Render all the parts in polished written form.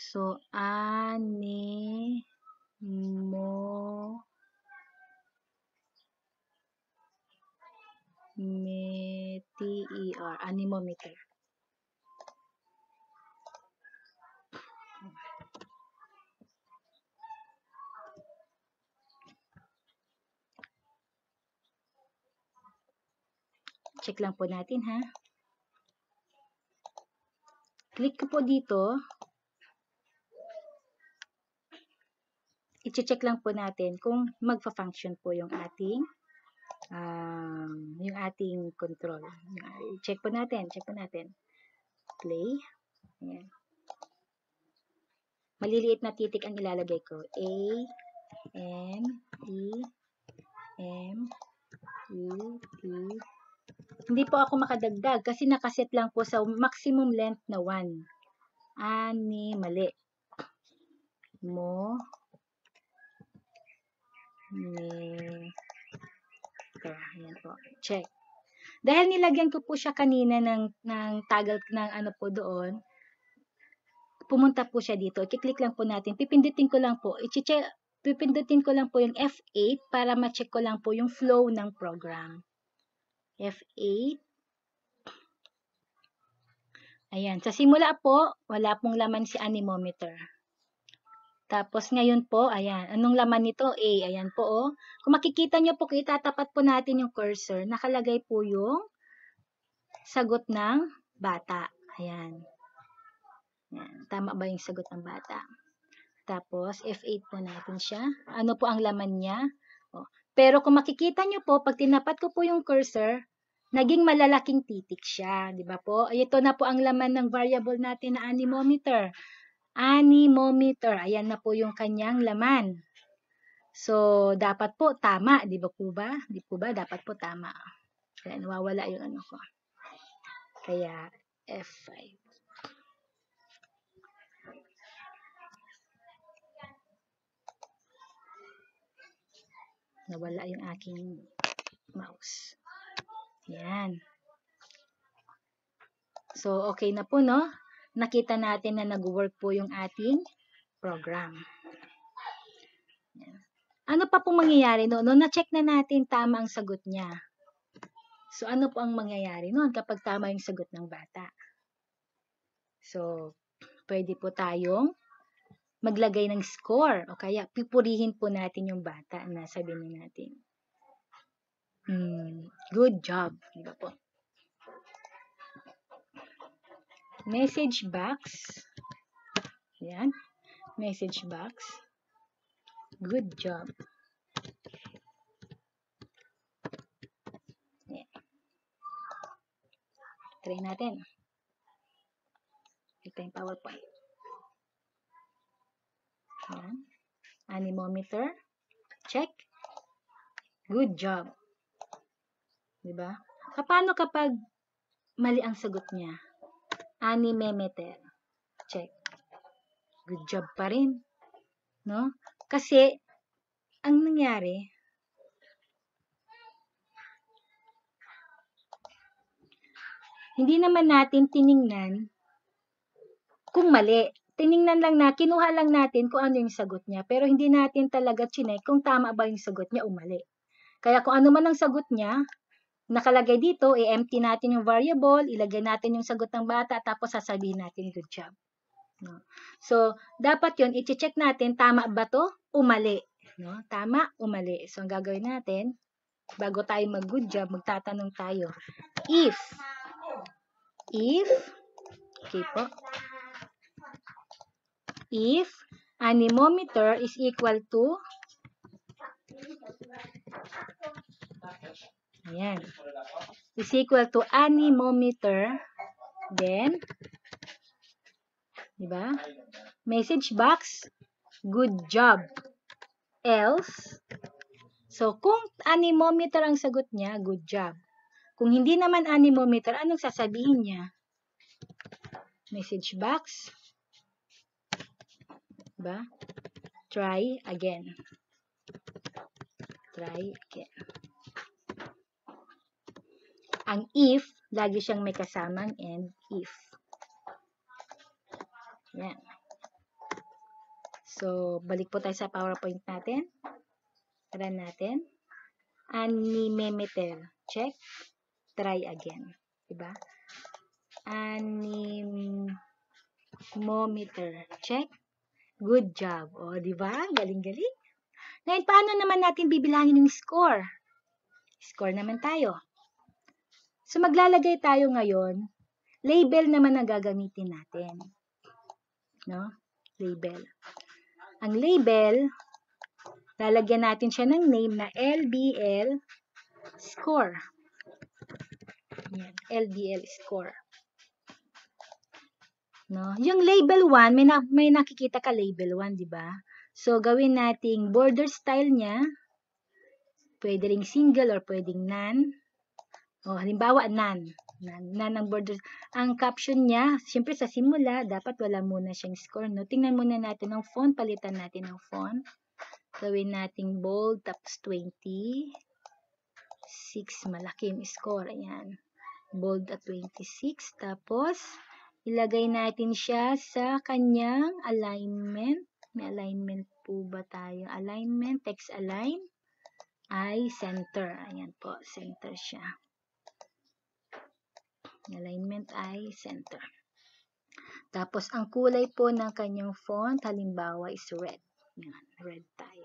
So, anemometer. Check lang po natin, ha. Click ko po dito. I-check lang po natin kung magfa-function po yung ating control. Check po natin. Play. Ayan. Maliliit na titik ang ilalagay ko. A, N, E, M, E, T. Hindi po ako makadagdag kasi nakaset lang po sa maximum length na 1. Mali. Ayan po. Check. Dahil nilagyan ko po siya kanina ng toggle ng ano po doon, pumunta po siya dito. I-click lang po natin. Pipindutin ko lang po yung F8 para ma-check ko lang po yung flow ng program. F8. Ayan. Sa simula po, wala pong laman si anemometer. Tapos ngayon po, ayan. Anong laman nito? A. Ayan po, oh. Kung makikita nyo po, itatapat po natin yung cursor. Nakalagay po yung sagot ng bata. Ayan. Ayan. Tama ba yung sagot ng bata? Tapos, F8 po natin siya. Ano po ang laman niya? Oh. Pero kung makikita nyo po, pag tinapat ko po yung cursor, naging malalaking titik siya. Di ba po? Ito na po ang laman ng variable natin na anemometer. Anemometer. Ayan na po yung kanyang laman. So, dapat po tama. Di ba po ba? Di po ba? Dapat po tama. Kaya nawawala yung ano ko. Kaya, F5. Nawala yung aking mouse. Yan. So, okay na po, no? Nakita natin na nag-work po yung ating program. Yan. Ano pa pong mangyayari noon? No, na-check na natin tama ang sagot niya. So, ano po ang mangyayari noon kapag tama yung sagot ng bata? So, pwede po tayong maglagay ng score o kaya pipurihin po natin yung bata na sabihin natin. Good job. Diba po? Message box. Yan. Message box. Good job. Yan. Try natin. Ito yung PowerPoint. Yan. Anemometer. Check. Good job. Diba? Paano kapag mali ang sagot niya? Anemometer. Check. Good job pa rin. No? Kasi, ang nangyari, hindi naman natin tiningnan kung mali. Tiningnan lang na, kinuha lang natin kung ano yung sagot niya. Pero hindi natin talaga chinek kung tama ba yung sagot niya o mali. Kaya kung ano man ang sagot niya, nakalagay dito, i-empty natin yung variable, ilagay natin yung sagot ng bata, tapos sasabihin natin, good job. No? So, dapat yun, i-check natin, tama ba to o mali? No? Tama o mali? So, ang gagawin natin, bago tayo mag-good job, magtatanong tayo, if, okay po, if anemometer is equal to, ayan, is equal to anemometer, then, diba? Message box, good job. Else, so kung anemometer ang sagot niya, good job. Kung hindi naman anemometer, anong sasabihin niya? Message box, diba? Try again. Try again. Ang if, lagi siyang may kasamang and if. Yan. So, balik po tayo sa PowerPoint natin. Run natin. Anemometer. Check. Try again. Diba? Anemometer. Check. Good job. O, diba? Galing-galing. Ngayon, paano naman natin bibilangin yung score? Score naman tayo. So, maglalagay tayo ngayon. Label naman ang gagamitin natin. No? Label. Ang label, lalagyan natin siya ng name na LBL score. Yan, LBL score. No? Yung label 1, may nakikita ka label 1, di ba? So, gawin nating border style niya. Pwede ring single or pwedeng none. O, halimbawa, none. None ang border. Ang caption niya, siyempre sa simula, dapat wala muna siyang score. No? Tingnan muna natin ang font. Palitan natin ang font. Gawin nating bold, tapos 26. Malaki yung score. Ayan. Bold at 26. Tapos, ilagay natin siya sa kanyang alignment. May alignment po ba tayo? Alignment, text align. Ay, center. Ayan po, center siya. Alignment ay center. Tapos, ang kulay po ng kanyang font, halimbawa, is red. Yan, red tayo.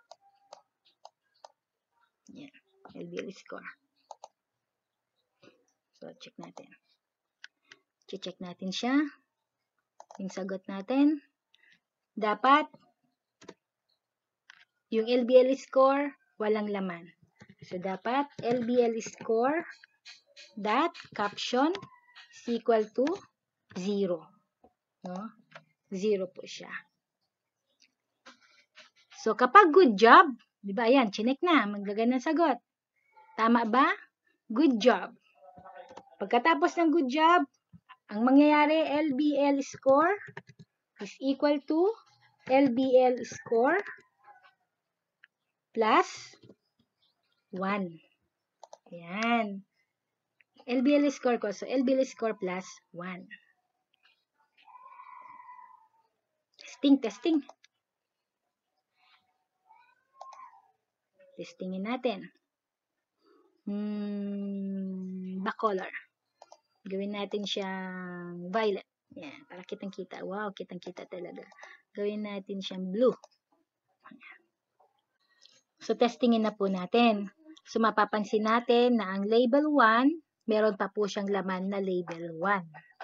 Yan, LBL score. So, check natin. Check natin siya. Yung sagot natin. Dapat, yung LBL score, walang laman. So, dapat, LBL score dot caption is equal to 0. No? 0 po siya. So, kapag good job, di ba, ayan, chinek na, maglagay ng sagot. Tama ba? Good job. Pagkatapos ng good job, ang mangyayari, LBL score is equal to LBL score plus 1. Ayan. LBL score ko. So, LBL score plus 1. Testing. Testingin natin. Back color. Gawin natin siyang violet. Yan, para kitang-kita. Wow, kitang-kita talaga. Gawin natin siyang blue. So, testingin na po natin. So, mapapansin natin na ang label 1, meron pa po siyang laman na label 1.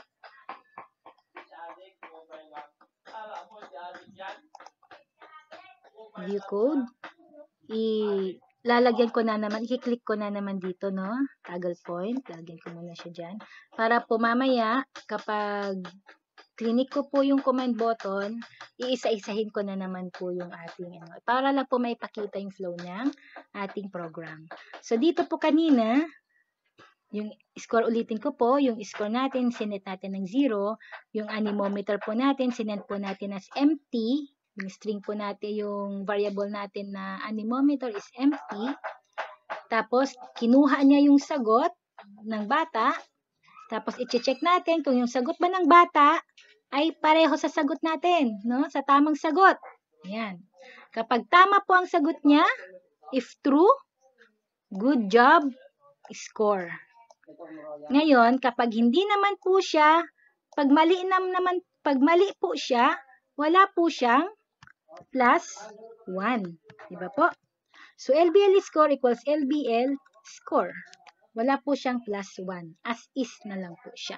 View code. Lalagyan ko na naman, i-click ko na naman dito, no? Toggle point. Lagyan ko muna siya dyan. Para po mamaya, kapag clinic ko po yung command button, iisa-isahin ko na naman po yung ating, para lang po may pakita yung flow ng ating program. So, dito po kanina, yung score ulitin ko po, yung score natin, sinet natin ng 0. Yung anemometer po natin, sinet po natin as empty. Yung string po natin, yung variable natin na anemometer is empty. Tapos, kinuha niya yung sagot ng bata. Tapos, i-check natin kung yung sagot ba ng bata ay pareho sa sagot natin, no? Sa tamang sagot. Ayan. Kapag tama po ang sagot niya, if true, good job, score. Ngayon, kapag hindi naman po siya, pag mali po siya, wala po siyang plus 1. Diba po? So, LBL score equals LBL score. Wala po siyang plus 1. As is na lang po siya.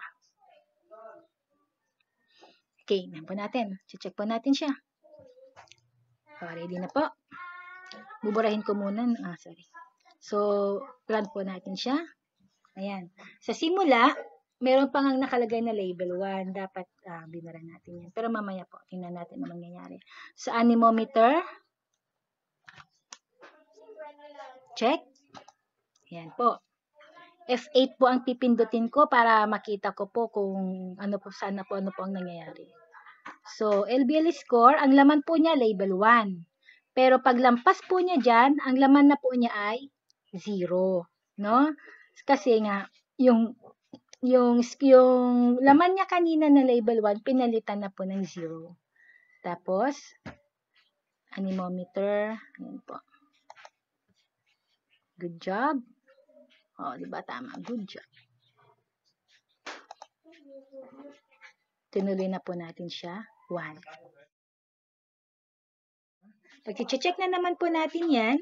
Okay, yan po natin. Check po natin siya. Ready na po. Buburahin ko muna. Sorry. So, run po natin siya. Ayan. Sa simula, meron pang nakalagay na label 1. Dapat binara natin yan. Pero mamaya po, tingnan natin ang mangyayari. Sa anemometer, check. Ayan po. F8 po ang pipindutin ko para makita ko po kung ano po, sana po, ano po ang nangyayari. So, LBL score, ang laman po niya label 1. Pero pag lampas po niya dyan, ang laman na po niya ay 0. No? Kasi nga, yung laman niya kanina na label 1, pinalitan na po ng 0. Tapos, anemometer. Ayan po. Good job. O, diba tama? Good job. Tinuloy na po natin siya. 1. Pag-check na naman po natin yan.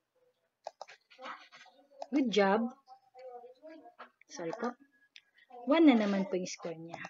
Good job. Sorry po. 1 na naman po yung score niya.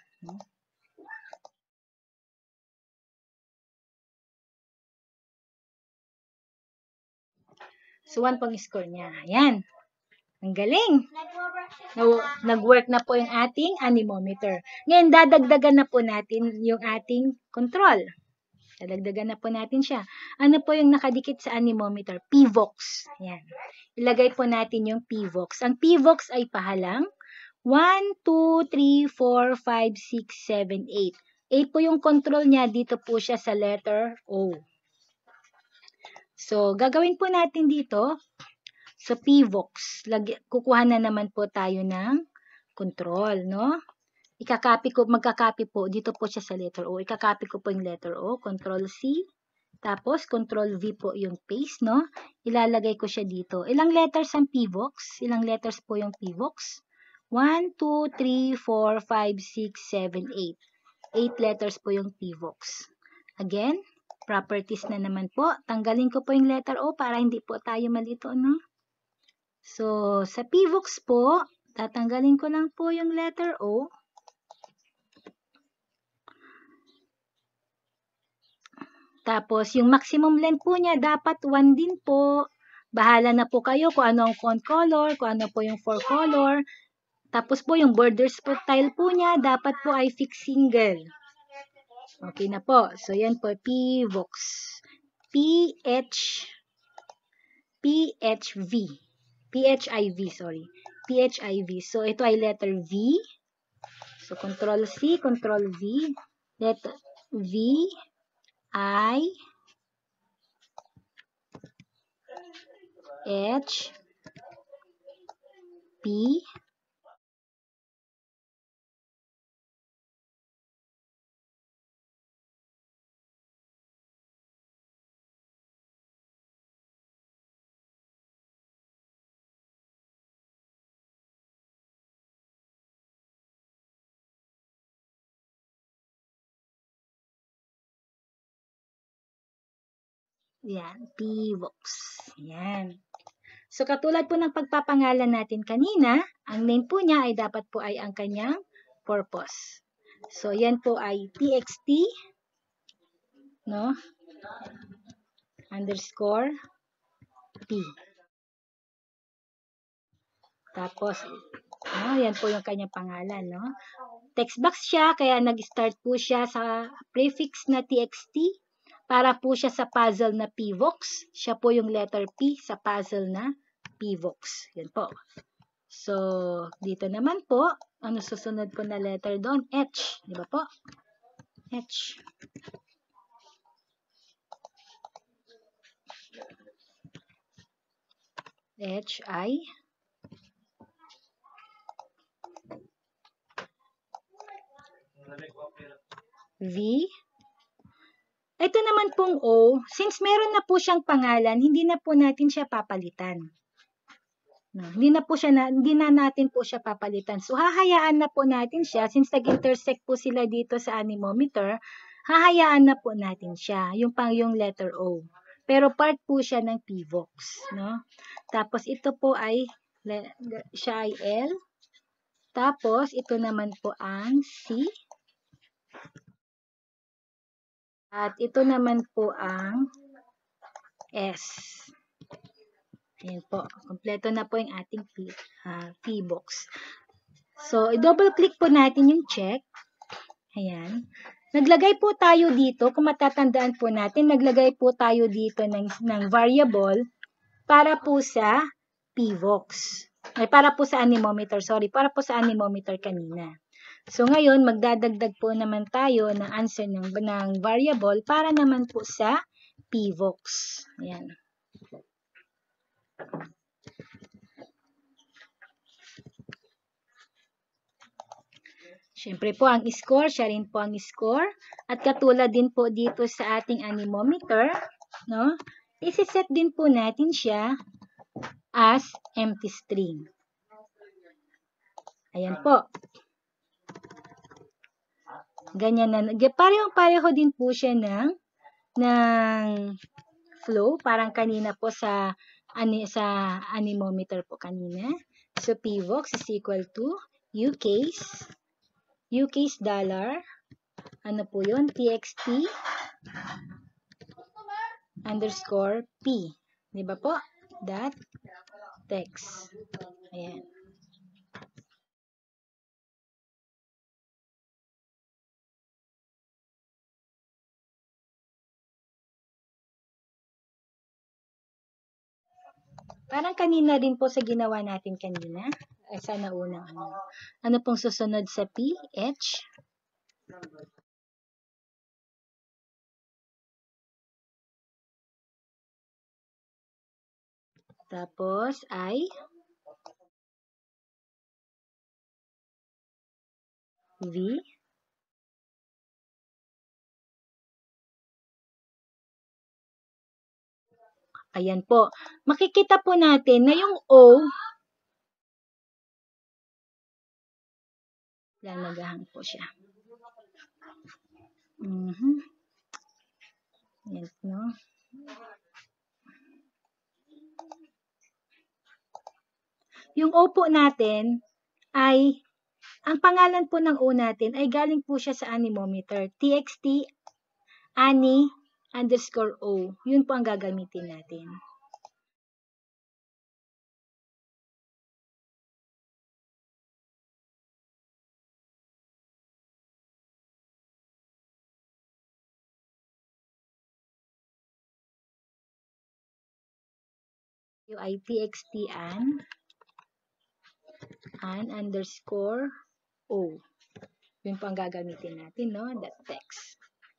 So, 1 pong score niya. Ayan. Ang galing. Nag-work na po yung ating anemometer. Ngayon, dadagdagan na po natin yung ating control. Dadagdagan na po natin siya. Ano po yung nakadikit sa anemometer? PVOX. Ayan. Ilagay po natin yung PVOX. Ang PVOX ay pahalang 1, 2, 3, 4, 5, 6, 7, 8. 8 po yung control niya. Dito po siya sa letter O. So, gagawin po natin dito sa PVOX. Kukuha na naman po tayo ng control, no? Magkakopy po. Dito po siya sa letter O. Ikakopy ko po yung letter O. Control C. Tapos, Control V po yung paste, no? Ilalagay ko siya dito. Ilang letters ang PVOX? Ilang letters po yung PVOX? 1, 2, 3, 4, 5, 6, 7, 8. 8 letters po yung PVOX. Again, properties na naman po. Tanggalin ko po yung letter O para hindi po tayo malito, no? So, sa PVOX po, tatanggalin ko lang po yung letter O. Tapos, yung maximum length po niya, dapat 1 din po. Bahala na po kayo kung ano ang font color, kung ano po yung 4 color. Tapos po, yung border style po niya, dapat po ay fixed single. Okay na po. So, yan po, PVOX. PHIV, sorry. PHIV. So, ito ay letter V. So, Control C, Control V. Letter V, I, H, P, yan, PVOX. Yan. So, katulad po ng pagpapangalan natin kanina, ang name po niya ay dapat po ay ang kanyang purpose. So, yan po ay txt, no? Underscore P. Tapos, yan po yung kanyang pangalan, no? Text box siya, kaya nag-start po siya sa prefix na txt. Para po siya sa puzzle na PVOX. Siya po yung letter P sa puzzle na PVOX. Yan po. So, dito naman po, ano susunod po na letter doon? H. Di ba po? H. H, I. V. Ito naman pong O, since meron na po siyang pangalan, hindi na po natin siya papalitan. No, hindi na natin po siya papalitan. So, hahayaan na po natin siya, since nag-intersect po sila dito sa anemometer, hahayaan na po natin siya, yung letter O. Pero part po siya ng PVOX, no? Tapos, ito po ay, siya ay L. Tapos, ito naman po ang C. At ito naman po ang S. Ayan po. Kompleto na po yung ating PVOX. So, i-double click po natin yung check. Ayan. Naglagay po tayo dito, kung matatandaan po natin, naglagay po tayo dito ng variable para po sa PVOX. Ay, para po sa anemometer. Sorry, para po sa anemometer kanina. So, ngayon, magdadagdag po naman tayo ng answer ng variable para naman po sa PVOX. Ayan. Siyempre po, ang score, siya rin po ang score. At katulad din po dito sa ating anemometer, no? Isi-set din po natin siya as empty string. Ayan po. Ganyan na. Parehong-pareho din po siya ng flow. Parang kanina po sa anemometer po kanina. So, pvox is equal to ucase dollar. Ano po yun? txt underscore p. Di ba po? Dot text. Ayan. Parang kanina din po sa ginawa natin kanina. Sa naunang ano. Ano pong susunod sa P? H? Tapos I? V? Ayan po. Makikita po natin na yung O, lalagahan po siya. Yan, no? Yung O po natin ay, ang pangalan po ng O natin ay galing po siya sa anemometer. txt ani underscore O. Yun po ang gagamitin natin. Yung ay txt an underscore O. Yun po ang gagamitin natin, no? That text.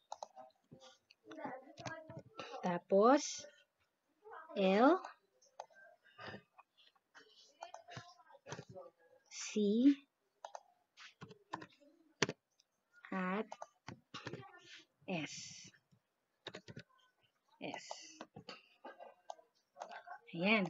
Tapos, L, C, at S. S. Ayan.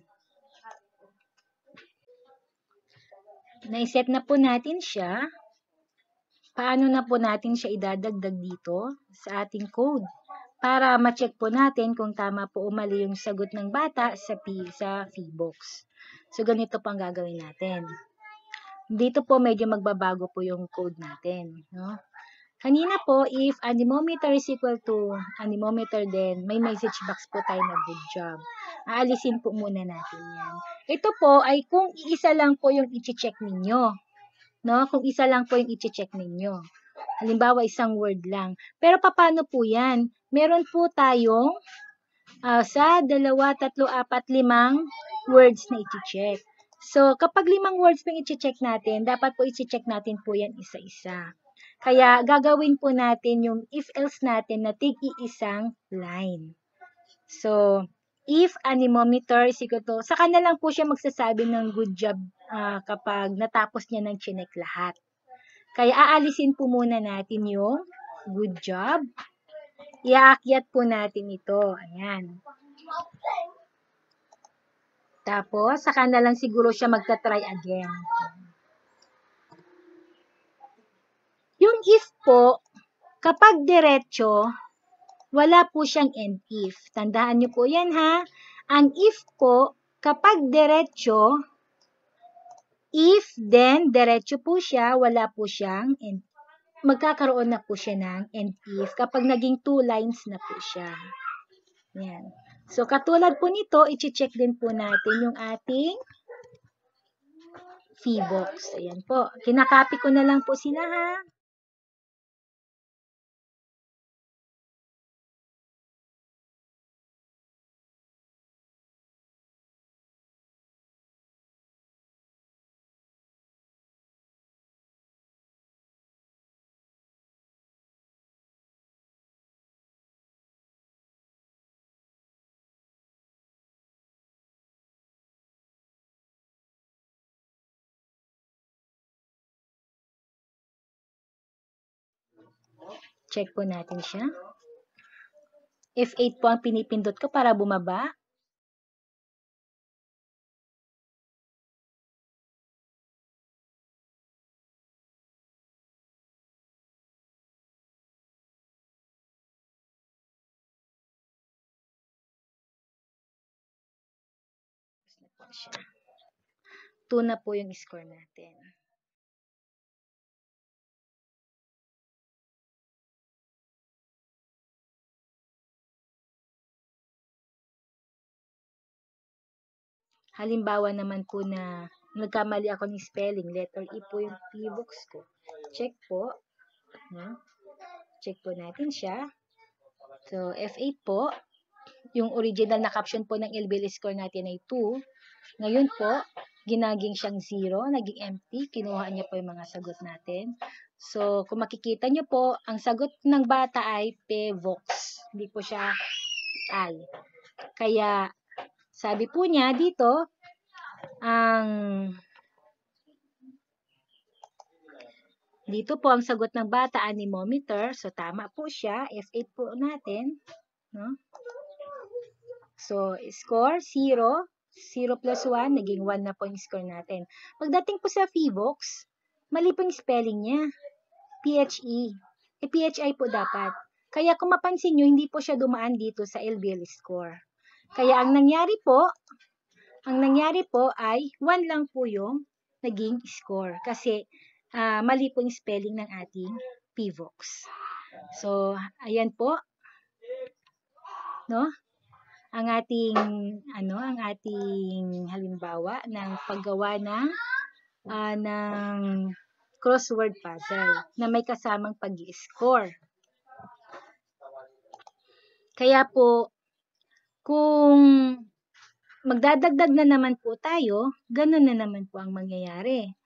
Naiset na po natin siya. Paano na po natin siya idadagdag dito sa ating code? Para ma-check po natin kung tama po o mali yung sagot ng bata sa pbox. So, ganito po ang gagawin natin. Dito po medyo magbabago po yung code natin. No? Kanina po, if anemometer is equal to anemometer din, may message box po tayo na good job. Aalisin po muna natin yan. Ito po ay kung isa lang po yung i-check ninyo. No? Kung isa lang po yung i-check ninyo. Halimbawa, isang word lang. Pero paano po yan? Meron po tayong sa 2, 3, 4, 5 words na i-check. So, kapag 5 words po i-check natin, dapat po i-check natin po yan isa-isa. Kaya, gagawin po natin yung if-else natin na tig-iisang line. So, if anemometer is equal to, saka na lang po siya magsasabi ng good job kapag natapos niya ng chinek lahat. Kaya, aalisin po muna natin yung good job. Iaakyat po natin ito. Ayan. Tapos, saka na lang siguro siya magta-try again. Yung if po, kapag diretso, wala po siyang end if. Tandaan niyo po yan ha. Ang if po, kapag diretso, if then diretso po siya, wala po siyang end. Magkakaroon na po siya ng end if kapag naging 2 lines na po siya. Yan. So, katulad po nito, i-check din po natin yung ating pbox. Ayan po. Kinakopy ko na lang po sila ha. Check po natin siya. F8 po ang pinipindot ko para bumaba. Na po siya. 2 na po yung score natin. Halimbawa naman po na nagkamali ako ng spelling, letter E po yung pbox ko. Check po. No? Check po natin siya. So, F8 po. Yung original na caption po ng LBL score natin ay 2. Ngayon po, ginaging siyang 0, naging empty. Kinuha niya po yung mga sagot natin. So, kung makikita niyo po, ang sagot ng bata ay pvox. Hindi po siya I. Kaya, sabi po niya dito, dito po ang sagot ng bata, anemometer. So, tama po siya. F8 po natin. No? So, score 0. 0 plus 1, naging 1 na po yung score natin. Pagdating po sa pvox, mali po yung spelling niya. PHE. PHI po dapat. Kaya kung mapansin nyo, hindi po siya dumaan dito sa LBL score. Kaya ang nangyari po ay 1 lang po yung naging score. Kasi mali po yung spelling ng ating pvox. So, ayan po. No? Ang ating halimbawa ng paggawa ng crossword puzzle na may kasamang pag-i-score. Kaya po, kung magdadagdag na naman po tayo, ganun na naman po ang mangyayari.